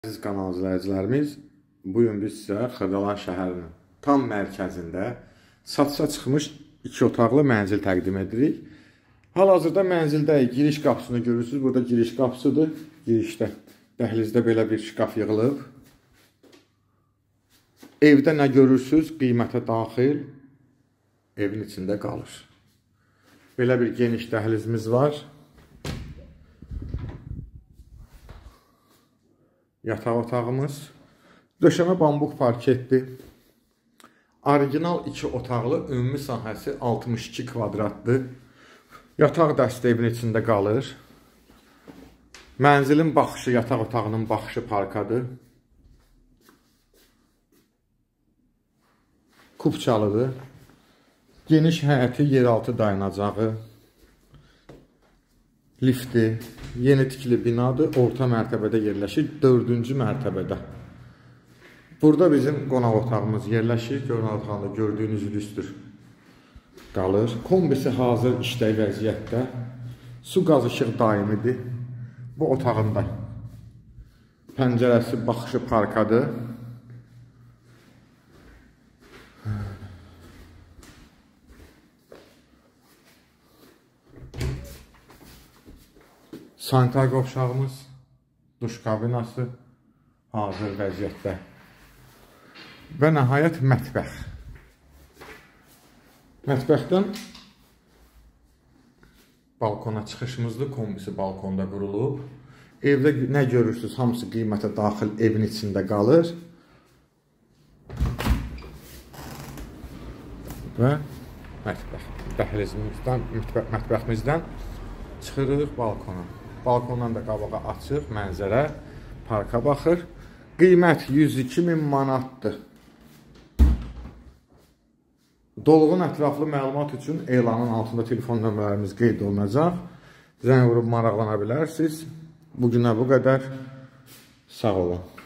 Əziz kanal izləyicilərimiz, bugün biz sizə Xırdalan şəhərinin tam mərkəzində satışa çıxmış 2 otaqlı mənzil təqdim edirik. Hal-hazırda mənzildəyik. Giriş qapısını görürsünüz. Burada giriş qapısıdır. Girişdə, dəhlizdə belə bir şkaf yığılıb. Evdə nə görürsünüz? Qiymətə daxil evin içində qalır. Belə bir geniş dəhlizimiz var. Yataq otağımız. Döşəmə bambuq parketdir. Orijinal 2 otaqlı, ümumi sahəsi 62 kvadratdır. Yataq dəstə evin içində qalır. Mənzilin baxışı, yataq otağının baxışı parkadır. Kupçalıdır. Geniş həyəti, yeraltı dayanacağı, lifti, yeni tikili binadır. Orta mərtəbədə yerləşir, 4-cü mərtəbədə. Burada bizim qonaq otağımız yerləşir. Qonaq otağında gördüyünüz lüstr qalır. Kombisi hazır işlək vəziyyətdə. Su, qaz, işıq daimidir. Bu otağında pəncərəsi, baxışı parkadır. Sanitar qovşağımız, duş kabinası hazır vəziyyətdə. Və nəhayət mətbəx. Mətbəxdən balkona çıxışımızdır. Kombisi balkonda qurulub. Evdə nə görürsünüz? Hamısı qiymətə daxil evin içində qalır. Və mətbəx. Mətbəximizdən çıxırıq balkona. Balkondan da qabağa açıq, mənzərə, parka baxır. Qiymət 102.000 manatdır. Dolğun ətraflı məlumat üçün elanın altında telefon nömrələrimiz qeyd olunacaq. Zəng vurub maraqlana bilərsiniz. Bugünə bu qədər. Sağ olun.